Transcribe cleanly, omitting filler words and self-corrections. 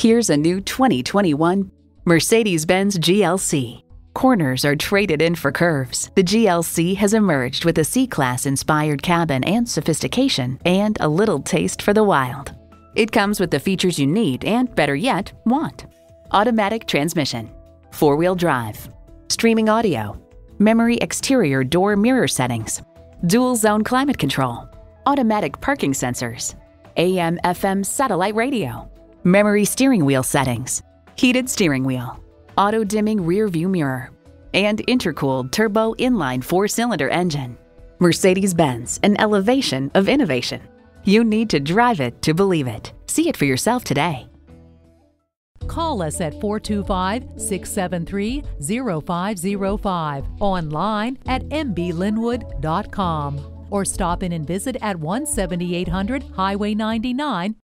Here's a new 2021 Mercedes-Benz GLC. Corners are traded in for curves. The GLC has emerged with a C-Class inspired cabin and sophistication, and a little taste for the wild. It comes with the features you need and, better yet, want. Automatic transmission, four-wheel drive, streaming audio, memory exterior door mirror settings, dual-zone climate control, automatic parking sensors, AM/FM satellite radio, memory steering wheel settings, heated steering wheel, auto-dimming rear-view mirror, and intercooled turbo inline four-cylinder engine. Mercedes-Benz, an elevation of innovation. You need to drive it to believe it. See it for yourself today. Call us at 425-673-0505, online at mblinwood.com, or stop in and visit at 17800 Highway 99,